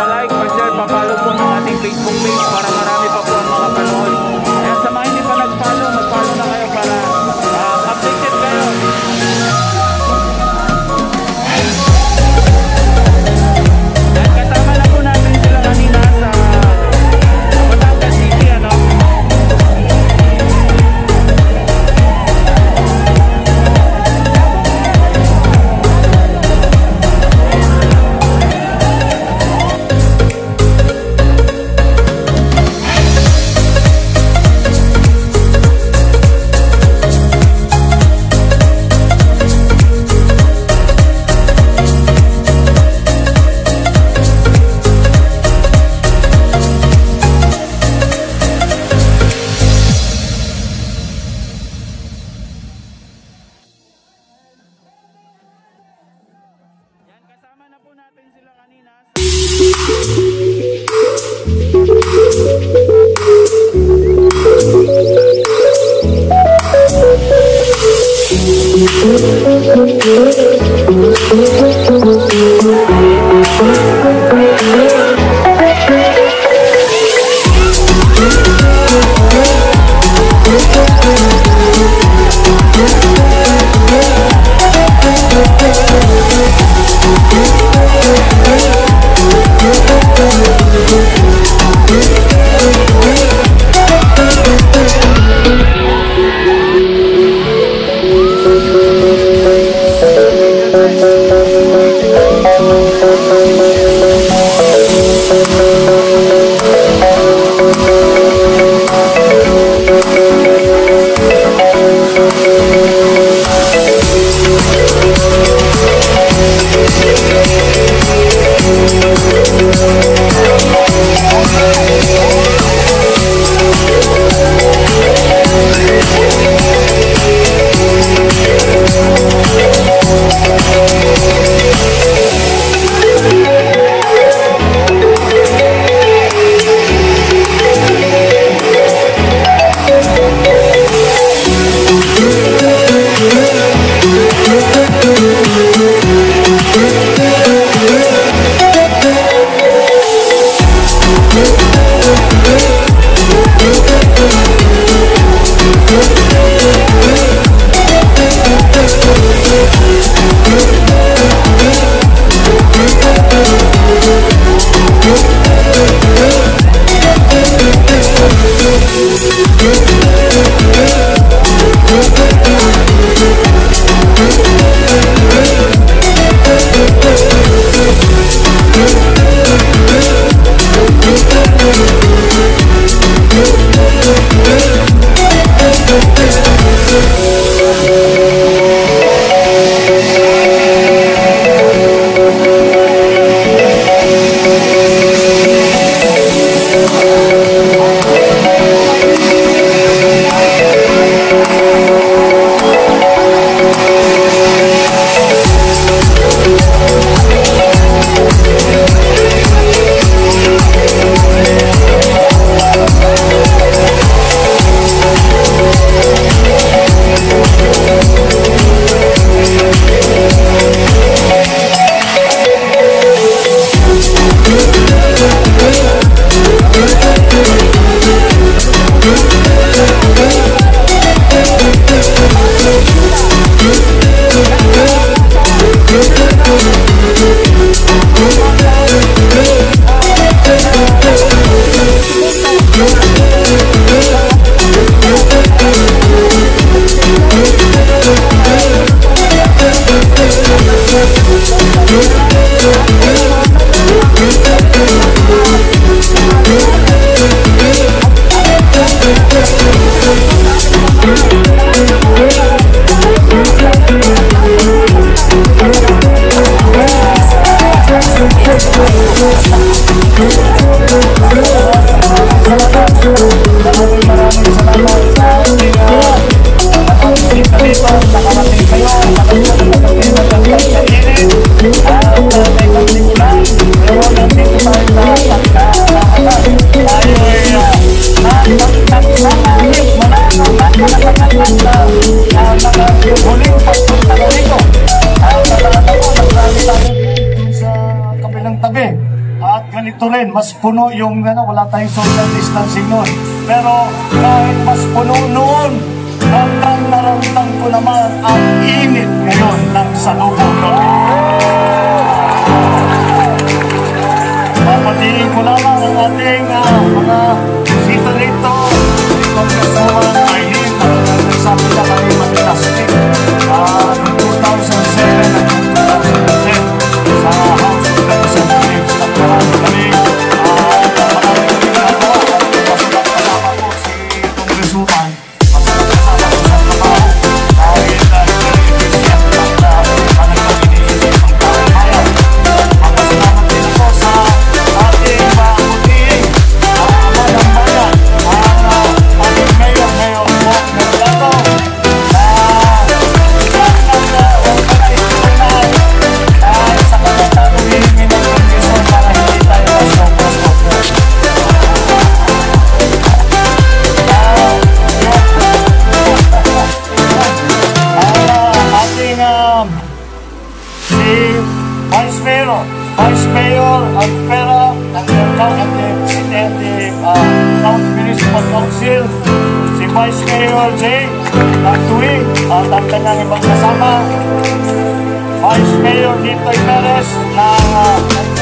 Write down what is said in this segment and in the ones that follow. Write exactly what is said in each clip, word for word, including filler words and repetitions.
pa-like, pa-share, pa-follow po ng ating Facebook page para marami pa po ang mga panood. Ayan, sa mga hindi pa nag-follow, mag-follow na kayo para uh, updated kayo. Ayan, kasama na po natin sila kanina sa Batangas City, ano? Kasama na po natin sila kanina sa ganito rin, mas puno yung, ano, wala tayong social distancing noon. Pero kahit mas puno noon, hanggang naramdam ko naman ang init ngayon ng salubong namin. Papatiin ko lamang ang ating uh, mga sito rito, Congresswoman Init, na nagsabi na kami mag-plastic uh, noong two thousand seven at two thousand ten sa House of Representatives. Nagparami kami at uh, marami kami ginagawa at masarap kasama ko si Congresswoman. Masarap kasama ko sa trabaho dahil uh, very efficient at uh, talagang iniisip ang taong bayan. Magpasalamat din ako sa ating pakutiin ang ama ng bayan, ang uh, ating mayor, Mayor po Mercado, na siyang nag-organize dahil sa kanyang humihingi ng permission para hindi tayo mas-focus-focus. Ang ating um, si Vice Mayor, Vice Mayor at Pera ng County and the uh, County Municipal Council, si Vice Mayor Jay ng Tuwi at ang kanyang ibang kasama, Vice Mayor Nitoy Perez ng uh,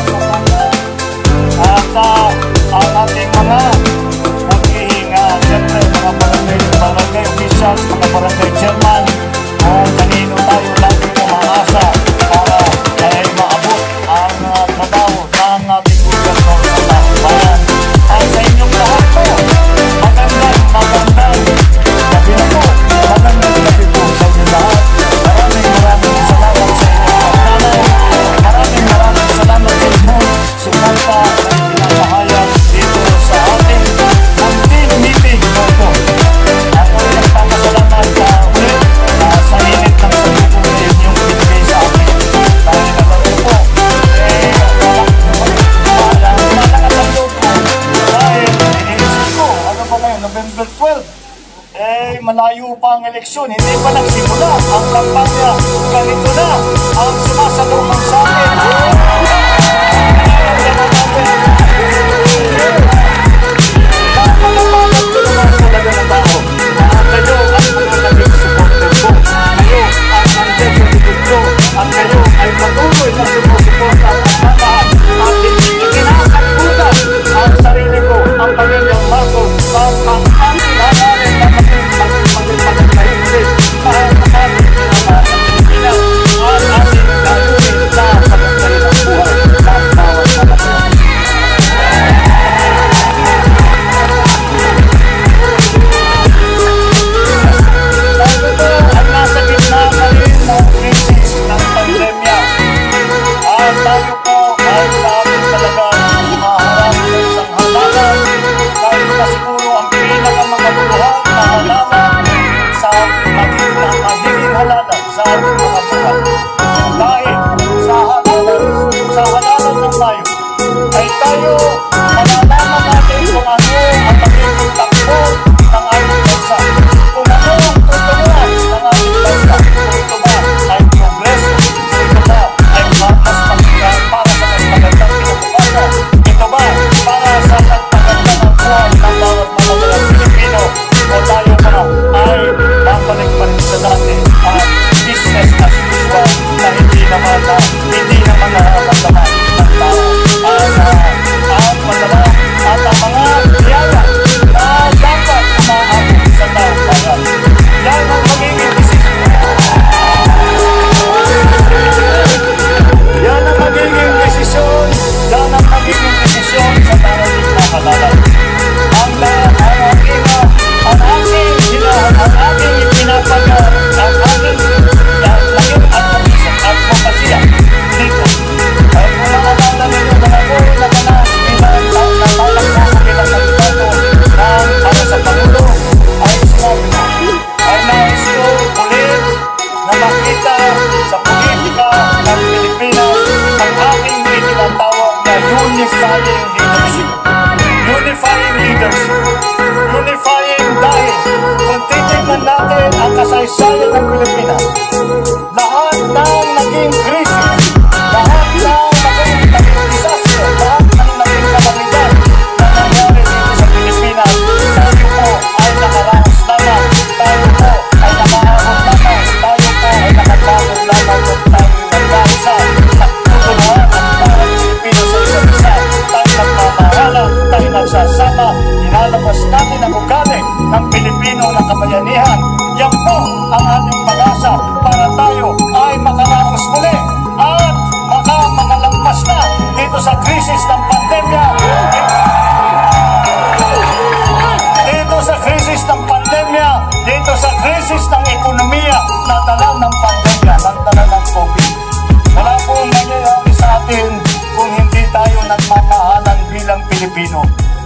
at uh, ang ating mga naging uh, siyempre mga barangay, barangay officials, mga barangay chairman, kung kanino tayo lagi umaasa para ay maabot ang uh, trabaho ng ating gobyerno sa taong bayan. At sa inyong lahat po, magandang magandang gabi na po, magandang gabi po sa inyong lahat. Maraming maraming salamat sa inyong pagtanay, maraming maraming salamat sa inyong suporta na pinapahayag dito sa ating munting meeting po. Ako ay nagpapasalamat sa ulit uh, sa init ng salubong na inyong binigay sa akin. Dahil alam ko po, eh, walang malakas ang loob ko. Dahil iniisip ko, ano ba ngayon, November twelve, eh, malayo pa ang eleksyon, hindi pa nagsimula ang kampanya. Ganito na ang sumasalubong sa akin. Nakakapagod ko naman talaga ng tao na kayo ang mga naging supporter ko. Kayo ang nandiyan sa likod ko at kayo ay patuloy na sumusuporta at lahat ating ikinakatbutan ang sarili ko, ang pamilyang Marcos, at ang aming lalarin na maging maging maging para sa ating pinamahan ng Pilipinas at ating gagawin na pagkakaroon ng buhay ng bawat mga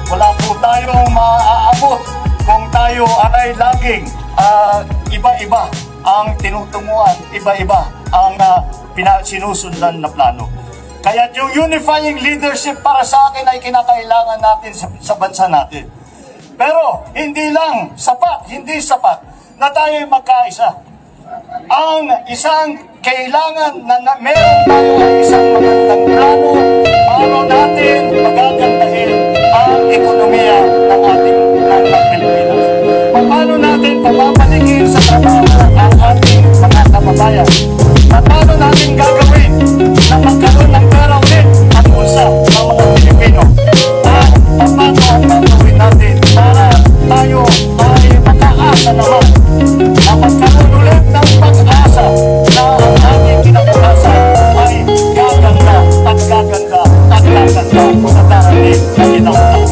wala po tayong maaabot kung tayo ay laging uh, iba-iba ang tinutunguan, iba-iba ang uh, sinusundan na plano. Kaya yung unifying leadership para sa akin ay kinakailangan natin sa, sa bansa natin. Pero hindi lang sapat, hindi sapat na tayo magkaisa. Ang isang kailangan na, na meron tayo ang isang magandang plano paano natin magagandahin ang ekonomiya ng ating ng, ng Pilipinas. Paano natin pamapaligin sa trabaho ang ating mga kababayan. Paano natin gagawin na magkaroon ng pera ulit at bulsa ng mga Pilipino. At paano ang gagawin natin para tayo ay makaasa naman na magkaroon ulit ng pag-asa na ang ating kinabukasan ay gaganda at gaganda at gaganda sa darating na ginawang.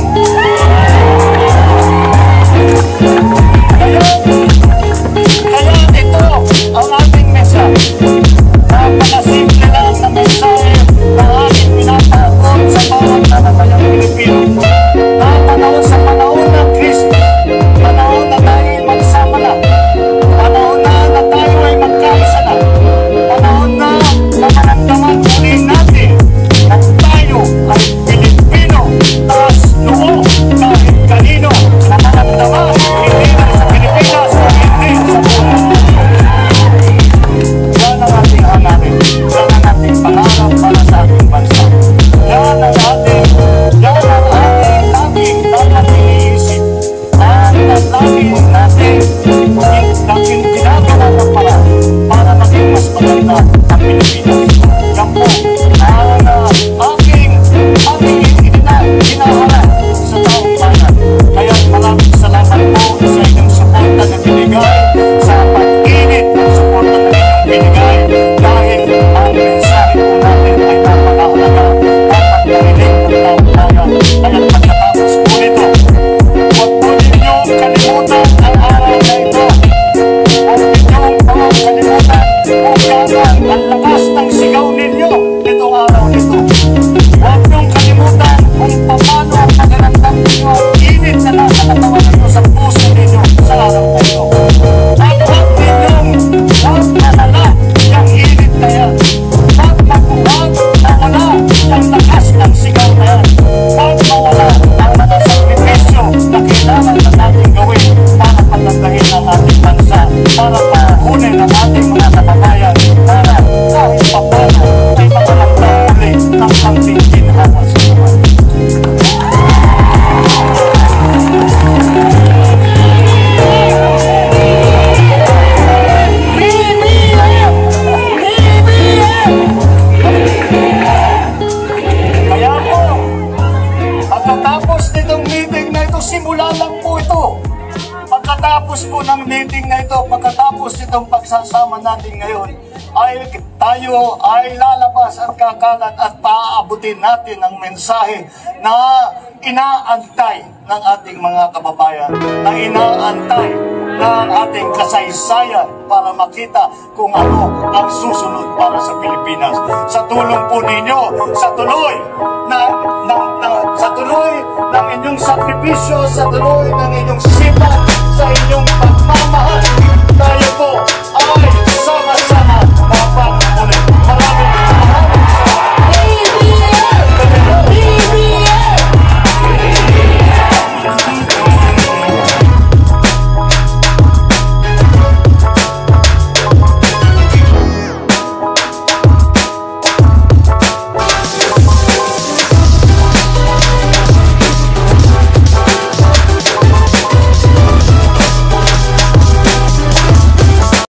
Kaya, kaya ito ang ating mensahe. Napakasimple lang na mensahe na ating pinapakot sa bawat nanamayang Pilipino. Na panahon sa panahon ng Kristo, panahon na tayo ay magsama na, panahon na na tayo ay magkaisa na, panahon na na maramdaman ulit natin na tayo ay Pilipino, taas noo kahit kanino na maramdaman hindi lang sa Pilipinas o hindi sa buhay. Yan ang ating hanapin, yan ang ating pangarap para sa ating bansa. Yan ang ating, yan ang ating laging dapat iniisip. At ang laging natin natin ginagawa ng paraan para maging mas maganda ang Pilipinas. Yan po ang uh, aking aking hinaharap sa taong bayan. Kaya maraming salamat po sa inyong suporta na binigay, sa pag-init ng suporta na inyong binigay, dahil ang mensahe po natin ay napakahalaga, dapat narinig ng taong bayan. Kaya pagkatapos po nito, huwag po ninyong kalimutan ang araw na ito. Huwag ninyong kalimutan kung gano'n ang lakas ng sigaw ninyo nitong araw nito. Huwag niyong kalimutan kung paano ang pagkaramdam ninyo ang init na nasa katawan ninyo sa puso ninyo sa araw na ito. At huwag ninyong huwag malala yung init na yan. Huwag maghuwag mawala yung lakas ng sigaw na yan. Huwag mawala ang mga sakripisyo na kailangan na natin gawin para patandahin ang ating bansa, para pahunin ang ating mga kababayan, para kahit papano ay makaramdam ulit ng pangting ginhawa sa buhay. Kaya po, pagkatapos nitong meeting na ito, simula lang po ito. Pagkatapos po ng meeting na ito, pagkatapos nitong pagsasama natin ngayon, ay tayo ay lalabas at kakalat at paaabutin natin ang mensahe na inaantay ng ating mga kababayan, na inaantay ng ating kasaysayan para makita kung ano ang susunod para sa Pilipinas. Sa tulong po ninyo, sa tuloy na, na, na sa tuloy ng inyong sakripisyo, sa tuloy ng inyong sipat, sa inyong pagmamahal